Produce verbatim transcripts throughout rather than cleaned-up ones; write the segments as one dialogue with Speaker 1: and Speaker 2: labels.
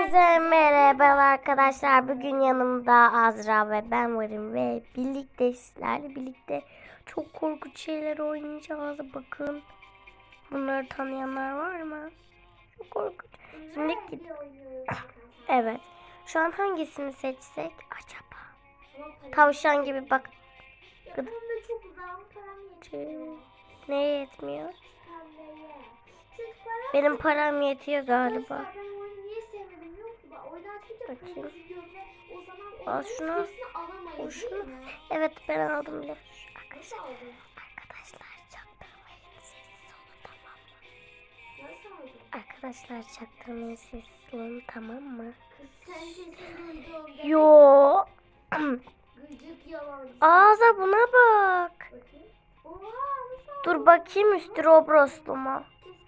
Speaker 1: Hepinize merhaba arkadaşlar. Bugün yanımda Azra ve ben varım ve birlikte sizlerle birlikte çok korkunç şeyler oynayacağız. Bakın, bunları tanıyanlar var mı? Çok korkunç. Şimdi git. Evet. Şu an hangisini seçsek acaba? Tavşan gibi bak. Ne yetmiyor? Benim param yetiyor galiba. Bakayım. Al şunu. Al şunu. Evet, ben aldım bile. Arkadaşlar, arkadaşlar çaktırmayın, sessiz olun, tamam mı? Arkadaşlar çaktırmayın, sessiz olun, tamam mı? Yo. Ağza buna bak. Dur bakayım, üstü Robroslu mu?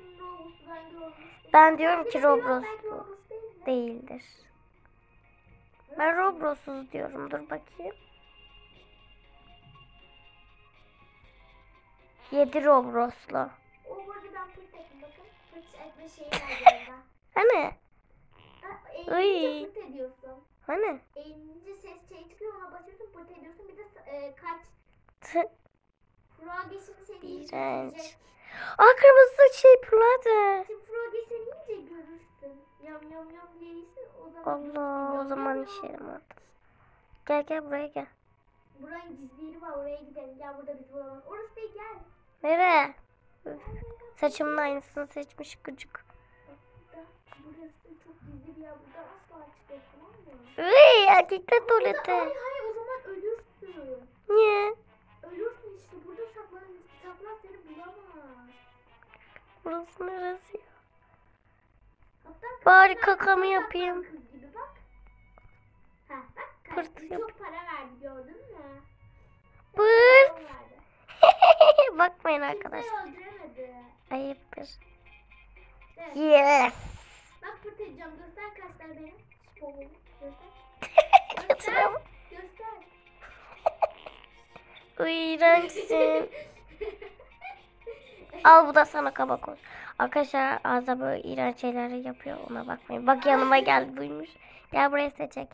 Speaker 1: Ben diyorum ki Robroslu değildir. Ben Robros'uz diyorum. Dur bakayım. Yedi Robroslu. Hani? Iy. Hani?
Speaker 2: ellinci ses şey çıkıyor, ona basıyorsun, pırt ediyorsun, bir de e, kaç. Frogesini seni
Speaker 1: İğrenç. Aa, kırmızı şey pırladı.
Speaker 2: Şimdi Frogesini yiyince görürsün. Yam yam yam diye yesin, o zaman
Speaker 1: Allah,
Speaker 2: görürsün.
Speaker 1: o zaman
Speaker 2: Yam
Speaker 1: işe
Speaker 2: yam.
Speaker 1: yaramadı. Gel gel buraya gel.
Speaker 2: Buranın gizli yeri var, oraya gidelim. Gel, burada bizi bulamaz. Orası değil, gel.
Speaker 1: Nereye? Saçımın aynısını seçmiş gıcık.
Speaker 2: Burada, burası çok gizli bir yer. Burada asla çıkıyor, tamam mı?
Speaker 1: Uy, erkekler
Speaker 2: Burada,
Speaker 1: tuvaleti.
Speaker 2: hayır hayır, o zaman ölürsün.
Speaker 1: Niye?
Speaker 2: Ölürsün işte, burada saklan, saklan seni bulamaz.
Speaker 1: Burası neresi ya?
Speaker 2: Hatta
Speaker 1: Bari
Speaker 2: kapının
Speaker 1: kakamı
Speaker 2: arkasına
Speaker 1: yapayım.
Speaker 2: saklan kız gibi, bak. Heh, bak,
Speaker 1: Pırt
Speaker 2: kaçtı.
Speaker 1: yap.
Speaker 2: Çok para verdi, gördün mü?
Speaker 1: Pırt.
Speaker 2: Çok verdi.
Speaker 1: Bakmayın
Speaker 2: Kimseyi
Speaker 1: arkadaşlar.
Speaker 2: öldüremedi.
Speaker 1: Ayıptır.
Speaker 2: Evet.
Speaker 1: Yes.
Speaker 2: Bak, pırt edeceğim. Göster kaçlar benim. Şovumu. Göster. Göster.
Speaker 1: Götürüyorum.
Speaker 2: Göster.
Speaker 1: İğrençsin. Al, bu da sana kabak olsun. Arkadaşlar Azra böyle iğrenç şeyler yapıyor, ona bakmayın. Bak, yanıma geldi, duymuş. Gel buraya, seçek.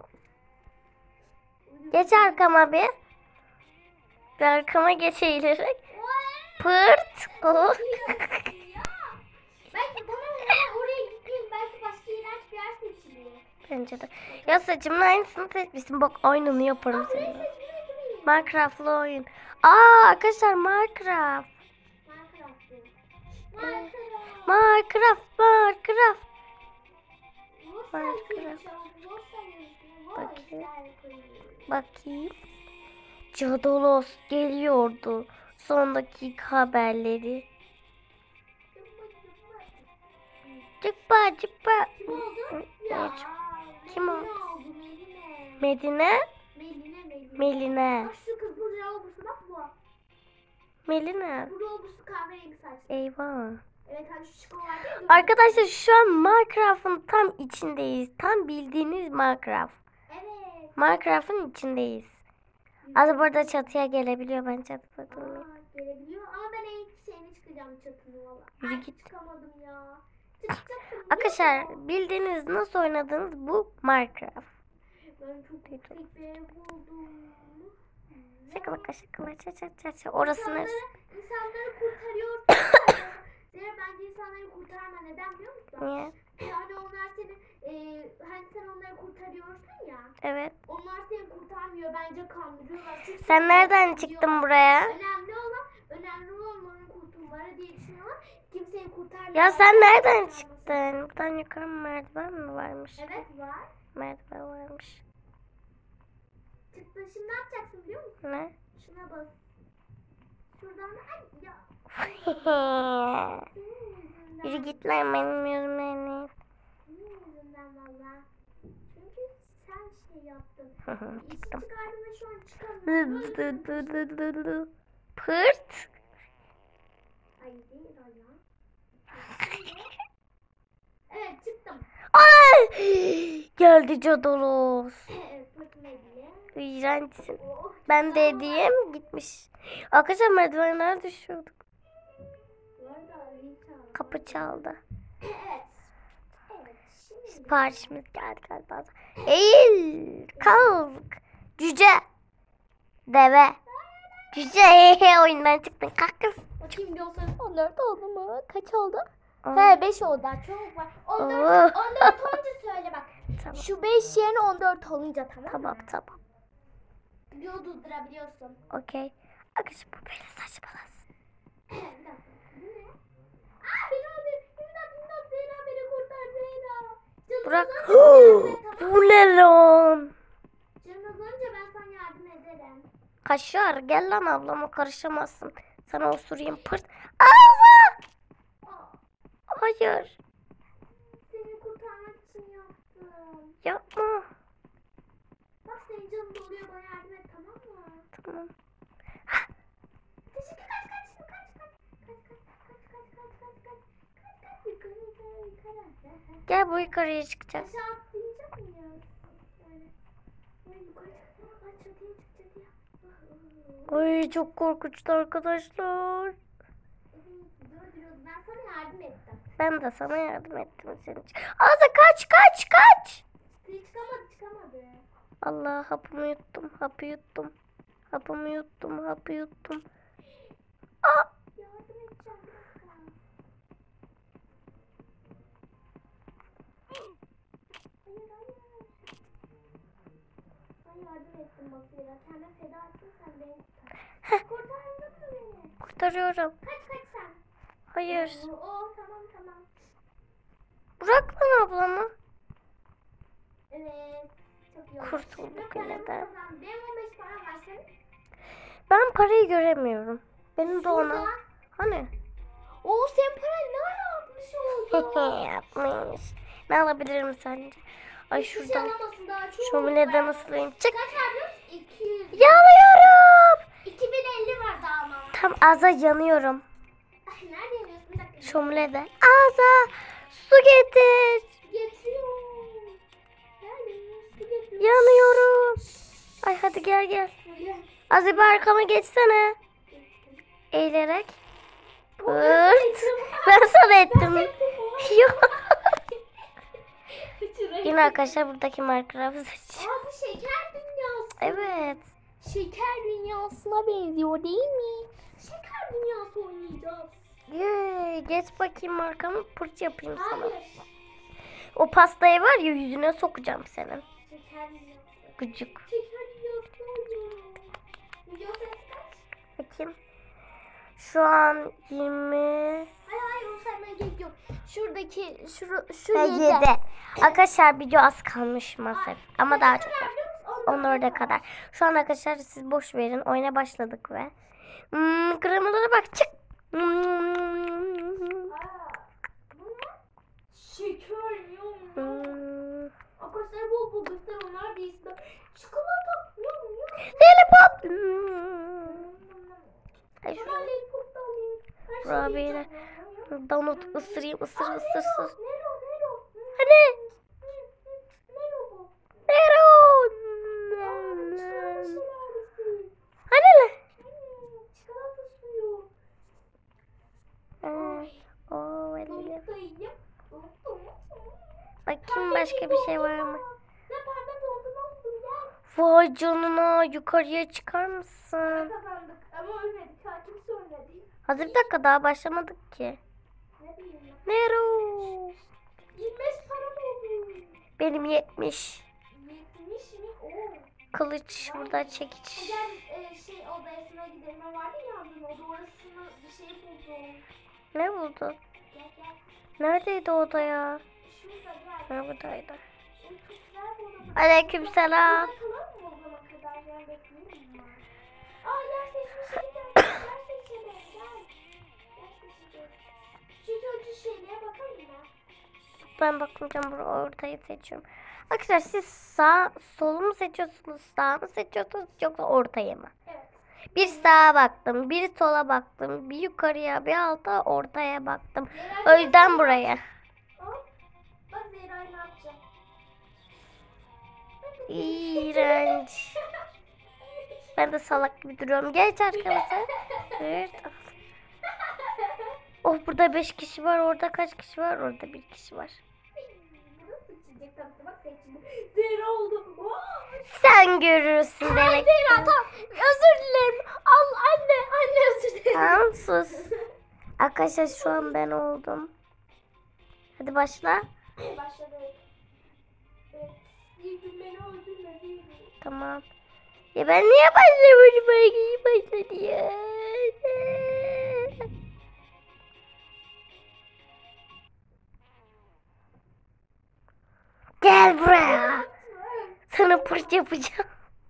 Speaker 1: Geç arkama bir. Bir arkama geç eğilerek. Pırt. Oh.
Speaker 2: Belki tamam, ben oraya gitmeyeyim. Belki başka iğrenç bir yer seçiliyor.
Speaker 1: Bence de. Ya saçımın aynısını seçmişsin. Bak, aynını yaparım
Speaker 2: Burayı
Speaker 1: seninle.
Speaker 2: seçmeye gideyim.
Speaker 1: Minecraft'lı oyun. Aa arkadaşlar, Minecraft.
Speaker 2: Minecraft'ı.
Speaker 1: Evet.
Speaker 2: Minecraft.
Speaker 1: Minecraft, Minecraft.
Speaker 2: Minecraft.
Speaker 1: Bakayım. Bakayım. Cadolos geliyordu. Son dakika haberleri. Çıkma çıkma.
Speaker 2: Kim oldu?
Speaker 1: Ya,
Speaker 2: Ya.
Speaker 1: kim
Speaker 2: Medine
Speaker 1: oldu?
Speaker 2: oldu? Medine.
Speaker 1: Medine.
Speaker 2: Meline Meline.
Speaker 1: Meline.
Speaker 2: Bak şu kız, bu Robus'u, bak bu.
Speaker 1: Meline.
Speaker 2: Bu Robus'u kahverengi saçlı.
Speaker 1: Eyvah.
Speaker 2: Evet, hani şu çikolata var.
Speaker 1: Arkadaşlar şu an Minecraft'ın tam içindeyiz. Tam bildiğiniz Minecraft.
Speaker 2: Evet.
Speaker 1: Minecraft'ın içindeyiz. Az burada çatıya gelebiliyor. Ben çatıda durmuyorum.
Speaker 2: Aa, gelebiliyor ama ben en ilk şeyine çıkacağım, çatını valla.
Speaker 1: Yürü
Speaker 2: Ay,
Speaker 1: git.
Speaker 2: çıkamadım ya. Çıkacaktım.
Speaker 1: Arkadaşlar bildiğiniz, nasıl oynadığınız bu Minecraft.
Speaker 2: Ben çok yüksek bir ev buldum.
Speaker 1: Şakala şakala ça ça ça ça. Orası
Speaker 2: İnsanları,
Speaker 1: neresi?
Speaker 2: insanları kurtarıyorsun. Zeynep, bence insanları kurtarma. Neden biliyor musun?
Speaker 1: Niye?
Speaker 2: Yani onlar seni, e, hani sen onları kurtarıyorsun ya.
Speaker 1: Evet.
Speaker 2: Onlar seni kurtarmıyor. Bence kandırıyorlar. Çünkü
Speaker 1: Sen
Speaker 2: seni
Speaker 1: nereden
Speaker 2: kurtarıyorlar.
Speaker 1: çıktın buraya?
Speaker 2: Önemli olan, önemli olan onların kurtulmaları diye düşünüyorlar. Kimseyi kurtarmıyor.
Speaker 1: Ya sen nereden çıktın? Buradan yukarı merdiven mi varmış?
Speaker 2: Evet, var.
Speaker 1: Merdiven varmış.
Speaker 2: Çıktın, şimdi ne yapacaksın biliyor musun?
Speaker 1: Ne?
Speaker 2: Şuna bas. Şuradan da ay ya. Senin yüzünden.
Speaker 1: Yürü git lan, benim yüzümden.
Speaker 2: Senin yüzünden valla. Çünkü sen şey yaptın. İşi çıkardın ve şu an çıkamıyorum.
Speaker 1: Pırt.
Speaker 2: Ay değil o ya. Evet, çıktım.
Speaker 1: Ay! Geldi Cadolos.
Speaker 2: Evet, pırtına diye.
Speaker 1: İğrençsin.
Speaker 2: Oh,
Speaker 1: Ben de hediyem gitmiş. Arkadaşlar merdivenler düşüyorduk.
Speaker 2: bu arada zil çaldı.
Speaker 1: Kapı çaldı.
Speaker 2: Evet. Evet. Şimdi
Speaker 1: Siparişimiz geldi galiba. Eğil. Kalk. Cüce. Deve. Cüce. Oyundan çıktın. Kalk kız.
Speaker 2: Bakayım diyorsanız on dört oldu mu? Kaç oldu?
Speaker 1: Aa.
Speaker 2: He beş oldu. Çok var. on dört,
Speaker 1: Oo.
Speaker 2: on dört olunca söyle bak.
Speaker 1: Tamam.
Speaker 2: Şu beş yerine on dört olunca tamam
Speaker 1: Tamam
Speaker 2: mı?
Speaker 1: tamam.
Speaker 2: Video durdurabiliyorsun.
Speaker 1: Okey. Arkadaşlar bu böyle saçmalasın.
Speaker 2: Bir dakika. Bu ne? Aa beni öldür. İmdat imdat Zehra beni kurtar Zehra. Canım
Speaker 1: Bırak.
Speaker 2: azalınca ben sana-
Speaker 1: Bu ne lan?
Speaker 2: Canım azalınca ben sana yardım ederim.
Speaker 1: Kaşar gel lan ablama karışamazsın. Sana osurayım pırt. Allah!
Speaker 2: Aa,
Speaker 1: Hayır.
Speaker 2: seni kurtarmak için yaptım.
Speaker 1: Yapma.
Speaker 2: Bak senin canın doluyor bana yardım et tamam mı?
Speaker 1: Tamam.
Speaker 2: Teşekkür kaç kaç kaç kaç kaç kaç kaç kaç kaç kaç kaç kaç kaç yukarı yukarı yukarı.
Speaker 1: Gel bu yukarıya çıkacağız.
Speaker 2: Aşağı atlayacak mıyız? Böyle. Böyle yukarı çıkacağız. Ay çatıya çık çatıya.
Speaker 1: Ay çok korkunçtu arkadaşlar.
Speaker 2: Evet dur dur ben sana yardım ettim.
Speaker 1: Ben de sana yardım ettim senin için. Azra kaç kaç kaç.
Speaker 2: Çıktı çıkamadı çıkamadı.
Speaker 1: Allah hapımı yuttum. Hapı yuttum. Hapımı yuttum. Hapı yuttum. Aa!
Speaker 2: Yardım edeceğim bir dakika. Hayır hayır. Ben yardım ettim Basira. Kendime feda ettin sen beni tutar. Kurtardın mı beni?
Speaker 1: Kurtarıyorum.
Speaker 2: Kaç kaç sen.
Speaker 1: Hayır.
Speaker 2: Oo, oo tamam tamam.
Speaker 1: Bırak lan ablamı.
Speaker 2: Evet. Çok iyi oldu.
Speaker 1: Kurtulduk
Speaker 2: Ve paramı
Speaker 1: yine de.
Speaker 2: kazandım. Benim on beş param var senin.
Speaker 1: Ben parayı göremiyorum. Benim de ona.
Speaker 2: Şurada.
Speaker 1: Hani?
Speaker 2: Oo sen parayı ne ara atmış oldun?
Speaker 1: Yapmış. Ne alabilirim sence? Ay
Speaker 2: Hiçbir şey
Speaker 1: şuradan.
Speaker 2: alamazsın daha çok.
Speaker 1: Şömineden ısırayım. Çık.
Speaker 2: Kaç harcıyorsun? iki yüz.
Speaker 1: Yanıyorum.
Speaker 2: iki bin elli var daha ama.
Speaker 1: Tam aza yanıyorum.
Speaker 2: Ay nerede yanıyorsun? Bir dakika.
Speaker 1: Şöminede. Aza su getir.
Speaker 2: Getiriyorum. Nerede? Su getiriyorum.
Speaker 1: Yanıyorum. Ay hadi gel gel.
Speaker 2: Gel.
Speaker 1: Azı bir arkama geçsene. Eğilerek. Pırt. Ben sana ettim. Yok. Yine arkadaşlar buradaki Minecraft seç.
Speaker 2: Aa bu şeker dünyası.
Speaker 1: Evet.
Speaker 2: Şeker dünyasına benziyor değil mi? Şeker dünyası oynayacağız.
Speaker 1: Yee, geç bakayım arkamı pırt yapayım sana.
Speaker 2: Hayır.
Speaker 1: O pastayı var ya yüzüne sokacağım senin.
Speaker 2: Şeker dünyası.
Speaker 1: Gıcık.
Speaker 2: Şeker dünyası oynuyor. Video sesi kaç?
Speaker 1: Bakayım. Şu an yirmi.
Speaker 2: Hayır hayır onu saymaya gerek yok. Şuradaki şu, şu
Speaker 1: yedi.
Speaker 2: yedi.
Speaker 1: Arkadaşlar video az kalmış maalesef. Ama daha çok var.
Speaker 2: Onlar
Speaker 1: Onlar da kadar. Şu an arkadaşlar siz boş verin. Oyuna başladık ve. Hmm, kremalara bak çık. Hmm.
Speaker 2: Bu ne? Şeker yum yum.
Speaker 1: Hmm.
Speaker 2: Arkadaşlar bol bol göster onlar değilse de çikolata yum yum.
Speaker 1: Lollipop. Hmm. Ay şu
Speaker 2: Hemen lollipop da alayım. Her şey
Speaker 1: Rabia'yla
Speaker 2: yiyeceğim. Yum, yum.
Speaker 1: donut ısırayım ısır
Speaker 2: Aa,
Speaker 1: ısır
Speaker 2: Nero,
Speaker 1: ısır.
Speaker 2: Nero, Nero.
Speaker 1: Hani?
Speaker 2: Hı, hı, Nero bu.
Speaker 1: Nero.
Speaker 2: Aa, çikolata şelalesi.
Speaker 1: Hani lan?
Speaker 2: Hmm, çikolata suyu.
Speaker 1: Hmm. Oo, öyle.
Speaker 2: Donut da yiyeyim. Donut da yiyeyim.
Speaker 1: Bakayım başka bir şey var mı?
Speaker 2: Ne pembe dondurma olsun gel.
Speaker 1: Vay canına yukarıya çıkar mısın?
Speaker 2: Kazandık ama ölmedik. Ha, kimse ölmedi.
Speaker 1: Hazır bir dakika daha başlamadık ki.
Speaker 2: Ne bileyim ben.
Speaker 1: Nero.
Speaker 2: yirmi beş param oldu.
Speaker 1: Benim yetmiş.
Speaker 2: yetmiş mi? Oo.
Speaker 1: Kılıç burada çekiç.
Speaker 2: Gel e, şey odasına gidelim. Ben vardı ya abim oda orasını bir şey buldum.
Speaker 1: Ne buldu?
Speaker 2: Gel gel.
Speaker 1: Neredeydi oda ya?
Speaker 2: Şurada gel.
Speaker 1: Ha buradaydı.
Speaker 2: O çok güzel bir oda.
Speaker 1: Aleykümselam.
Speaker 2: Burada kalalım mı o zamana kadar? Gel bekleyelim mi? Aa yer seçmişim gel. Yer seçelim gel. Yer seçeceğiz. Şu çocuğu şeyliğe bakalım mı?
Speaker 1: Ben bakmayacağım buraya ortayı seçiyorum. Arkadaşlar siz sağ solu mu seçiyorsunuz sağ mı seçiyorsunuz yoksa ortayı mı?
Speaker 2: Evet.
Speaker 1: Bir sağa baktım, bir sola baktım, bir yukarıya, bir alta, ortaya baktım. O yüzden buraya.
Speaker 2: Hop. Bak Zehra'yı ne yapacağım?
Speaker 1: İğrenç. Ben de salak gibi duruyorum. Geç arkamıza. Evet. Oh burada beş kişi var. Orada kaç kişi var? Orada bir kişi var.
Speaker 2: Burası diyecek tabii ki. Bak seçildi. Zehra oldu. Oo!
Speaker 1: Sen görürsün
Speaker 2: Ay
Speaker 1: demek.
Speaker 2: Zehra tamam. Özür dilerim. Al anne. Anne özür dilerim.
Speaker 1: Tamam sus. Arkadaşlar şu an ben oldum. Hadi başla.
Speaker 2: Başladı. Evet. Zihni beni öldürme Zihni.
Speaker 1: Tamam. Ya ben niye başlamadım? Belki başladı ya. Gel buraya. Sana pırt yapacağım.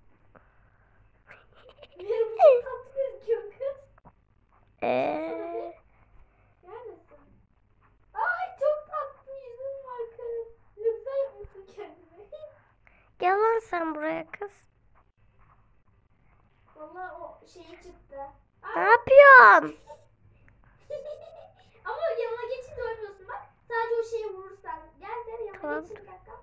Speaker 2: Benim çok tatlı gözüküyor kız.
Speaker 1: Ee,
Speaker 2: Neredesin? Ay çok tatlı yüzün var kız. Lütfen yapmışsın kendine.
Speaker 1: gel lan sen buraya kız.
Speaker 2: Valla o şeyi çıktı.
Speaker 1: Ne yapıyorsun?
Speaker 2: Ama yanına geçince ölmüyorsun bak. Sadece o şeye vurursan. Gel Zehra yanına
Speaker 1: Tamam.
Speaker 2: geçin bir dakika.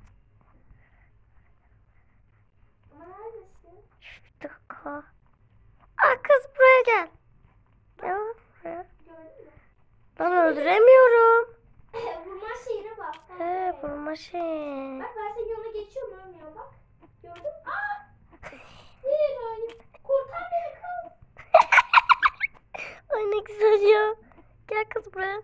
Speaker 2: Ama neredesin?
Speaker 1: Bir dakika. Aa kız buraya gel. Gel lan buraya.
Speaker 2: Gördün mü?
Speaker 1: Ben öldüremiyorum.
Speaker 2: Vurma şeyine bak.
Speaker 1: He vurma şey.
Speaker 2: Bak ben senin yanına geçiyorum ölmüyorum bak. Gördün mü? Aa! Zehra kurtar beni kız.
Speaker 1: Ay ne güzel ya. Gel kız buraya.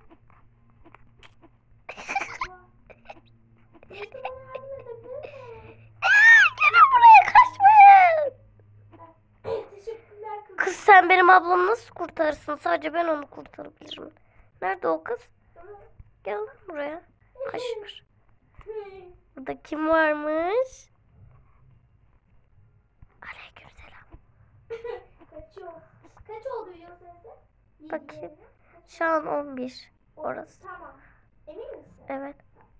Speaker 2: Neyse bana yardım edebilir mi?
Speaker 1: Gelin buraya kaçmayın.
Speaker 2: Teşekkürler kız.
Speaker 1: Kız sen benim ablamı nasıl kurtarırsın? Sadece ben onu kurtarabilirim. Nerede o kız? Gel lan buraya. Kaçır. Burada kim varmış? Aleykümselam.
Speaker 2: Kaçıyor. Kaç oldu Yunus sesi?
Speaker 1: Bakayım. Şu an on bir. Orası.
Speaker 2: Tamam. Emin misin?
Speaker 1: Evet.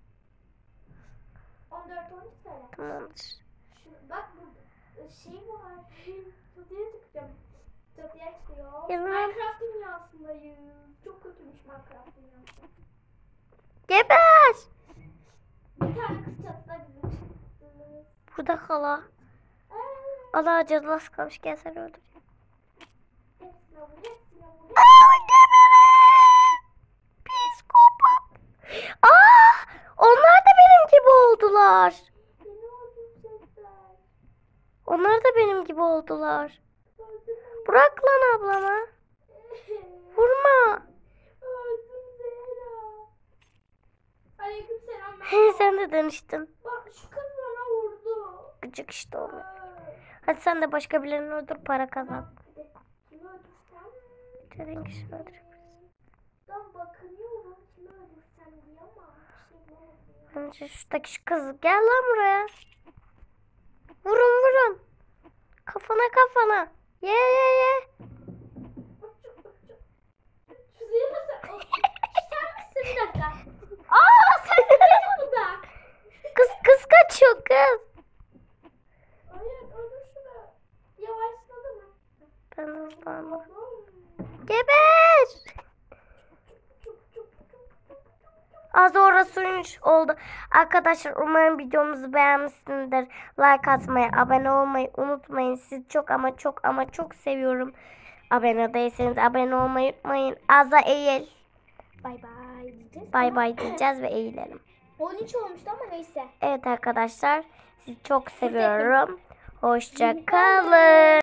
Speaker 2: on dört on üç söyle.
Speaker 1: Tamamdır.
Speaker 2: Şu, bak burada şey var. Çatıya çıkacağım. Çatıya çıkıyor.
Speaker 1: Yalan.
Speaker 2: Minecraft dünyasındayız. Çok kötümüş Minecraft dünyası.
Speaker 1: Geber.
Speaker 2: Bir tane kız çatıda bizim çıktı.
Speaker 1: Burada kala.
Speaker 2: Aa,
Speaker 1: Allah cadılas kalmış. Gel seni öldüreyim.
Speaker 2: hepsine vur, hepsine vur.
Speaker 1: Aa geberin. Psikopat. Aa onlar da benim gibi oldular.
Speaker 2: Beni öldürecekler.
Speaker 1: Onlar da benim gibi oldular.
Speaker 2: Öldürmeyin.
Speaker 1: Bırak lan ablama. Vurma.
Speaker 2: Öldüm Zehra. Aleykümselam.
Speaker 1: He sen de dönüştün.
Speaker 2: Bak şu kız bana vurdu.
Speaker 1: Gıcık işte onu.
Speaker 2: Aa.
Speaker 1: Hadi sen de başka birilerini öldür para kazan.
Speaker 2: Hadi. Kimi öldürsem?
Speaker 1: İstediğin kişiyi öldürebilirsin.
Speaker 2: Ben bakınıyorum kimi öldürsem diye ama bir şey bulamadım.
Speaker 1: Önce şuradaki şu kız gel lan buraya. Vurun vurun. Kafana kafana. Ye ye ye.
Speaker 2: Uçuk uçuk. Şu zihni sen... O- Sen misin bir dakika? Aa sen ne burada?
Speaker 1: Kız kız kaçıyor kız.
Speaker 2: Hayır öldür şunu. Yavaşladı mı?
Speaker 1: Ben hızlandım.
Speaker 2: Oğlum.
Speaker 1: Geber. Az sonra suymuş oldu. Arkadaşlar umarım videomuzu beğenmişsinizdir. Like atmayı, abone olmayı unutmayın. Sizi çok ama çok ama çok seviyorum. Abone değilseniz abone olmayı unutmayın. Az'a eğil.
Speaker 2: Bay bay diyeceğiz.
Speaker 1: Bay bay diyeceğiz ve eğilelim.
Speaker 2: on üç olmuştu ama neyse.
Speaker 1: Evet arkadaşlar sizi çok seviyorum. Hoşça kalın.